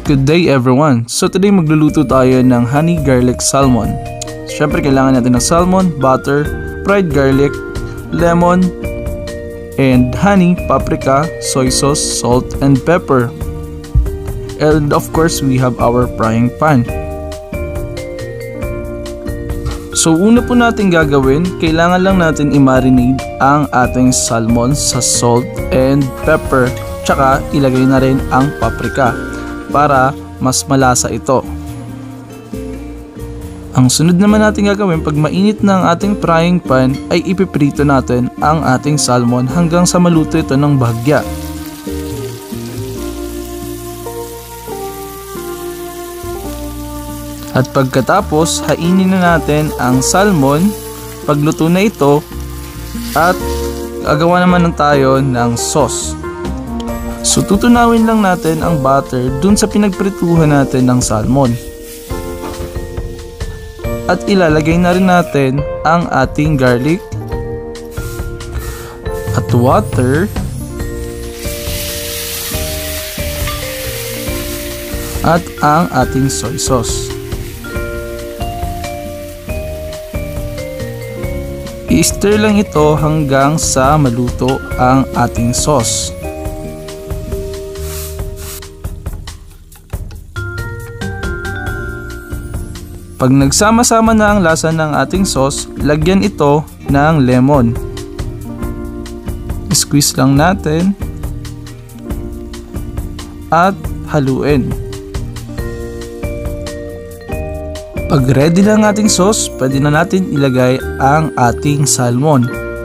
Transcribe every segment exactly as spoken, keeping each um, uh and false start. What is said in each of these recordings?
Good day everyone! So today magluluto tayo ng honey garlic salmon. Syempre kailangan natin ng salmon, butter, fried garlic, lemon, and honey, paprika, soy sauce, salt, and pepper. And of course we have our frying pan. So una po natin gagawin, kailangan lang natin i-marinate ang ating salmon sa salt and pepper, tsaka ilagay na rin ang paprika para mas malasa ito. Ang sunod naman natin gagawin, pag mainit na ang ating frying pan ay ipiprito natin ang ating salmon hanggang sa maluto ito ng bahagya. At pagkatapos, hainin na natin ang salmon. Pagluto na ito, at gagawa naman tayo ng sauce. So tutunawin lang natin ang butter dun sa pinagprituhan natin ng salmon. At ilalagay na rin natin ang ating garlic at water at ang ating soy sauce. I-stir lang ito hanggang sa maluto ang ating sauce. Pag nagsama-sama na ang lasa ng ating sauce, lagyan ito ng lemon. Squeeze lang natin at haluin. Pag ready na ang ating sauce, pwede na natin ilagay ang ating salmon.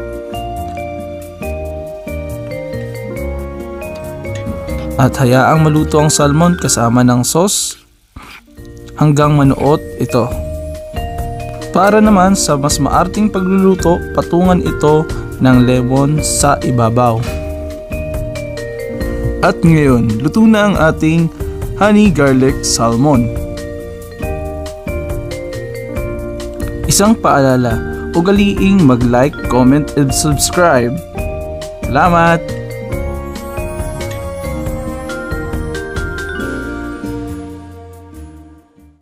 At hayaang maluto ang salmon kasama ng sauce hanggang manuot ito. Para naman sa mas maarting pagluluto, patungan ito ng lemon sa ibabaw. At ngayon, luto na ang ating honey garlic salmon. Isang paalala, ugaliing mag-like, comment, and subscribe. Salamat!